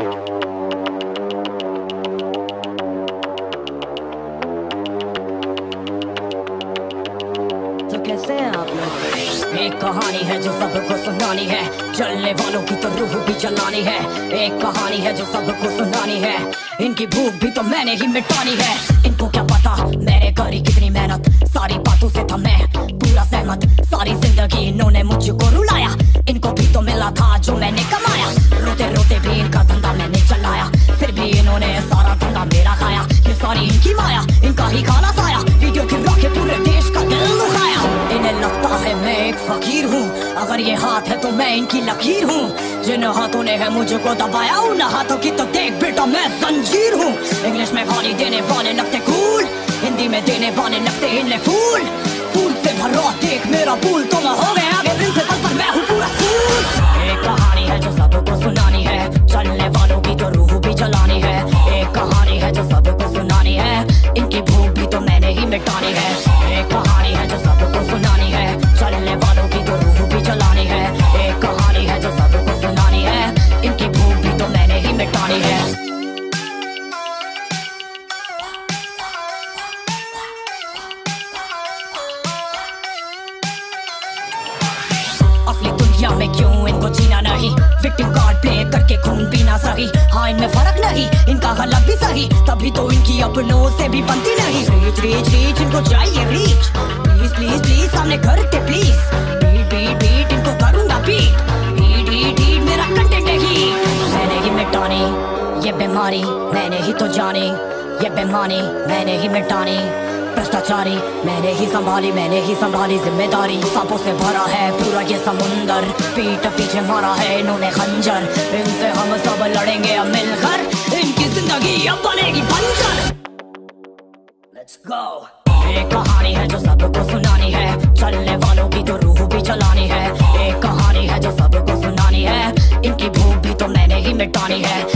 एक कहानी है जो सबको सुनानी है, जलने वालों की तो रूह भी जलानी है। एक कहानी है जो सबको सुनानी है, इनकी भूख भी तो मैंने ही मिटानी है। इनको क्या पता मैंने करी कितनी मेहनत, सारी बातों से था मैं पूरा सहमत। सारी जिंदगी इन्होंने मुझको रुलाया, इनको भी तो मिला था जो मैंने कमाया। रोते रोते भी इनका धंधा मैंने चलाया, फिर भी इन्होंने सारा धंधा मेरा खाया। ये सारी इनकी माया, इनका ही खाना साया, वीडियो गिरा के पूरे देश का दिल दुखाया। इन्हें लगता है मैं एक फकीर हूँ, अगर ये हाथ है तो मैं इनकी लकीर हूँ। जिन हाथों ने है मुझको दबाया, उन हाथों की तो देख बेटा मैं जंजीर हूँ। इंग्लिश में गाली देने वाले लगते कूल, हिंदी में देने वाले लगते इन्हें फूल। फूल से भरा देख मेरा पूल, तो मैं हो गया आगे प्रिंसिपल पर मैं हूँ पूरा स्कूल। एक कहानी है जो सबको सुनानी है, चलने वालों की तो रूह भी जलानी है। एक कहानी है जो सबको सुनानी है, इनकी भूख भी तो मैंने ही मिटानी है। एक कहानी है जो सबको सुनानी है, चलने वालों की तो रूह भी जलानी है। एक कहानी है जो सबको सुनानी है, इनकी भूख भी तो मैंने ही मिटानी है। असली दुनिया में क्यों इनको जीना नहीं, विक्टिम कार्ड प्ले करके खून पीना सही। हाँ इनमें फर्क नहीं, इनका गलत भी सही, तभी तो इनकी अपनों से भी बनती नहीं। रीच रीच रीच इनको चाहिए रीच, प्लीज प्लीज प्लीज सामने करते प्लीज। बीट बीट बीट इनको करूंगा बीट, बीट बीट बीट मेरा कंटेंट है ही। मैंने ही मिटानी ये बीमारी, मैंने ही तो जानी ये बेमानी, मैंने ही मिटानी भ्रष्टाचारी। मैंने ही संभाली जिम्मेदारी। सांपों से भरा है पूरा ये समुंदर, पीठ पीछे मारा है इन्होंने खंजर। इनसे हम सब लड़ेंगे अब मिलकर, इनकी जिंदगी अब बनेगी बंजर। Let's go। एक कहानी है जो सबको सुनानी है, चलने वालों की तो रूह भी जलानी है। एक कहानी है जो सबको सुनानी है, इनकी भूख भी तो मैंने ही मिटानी है।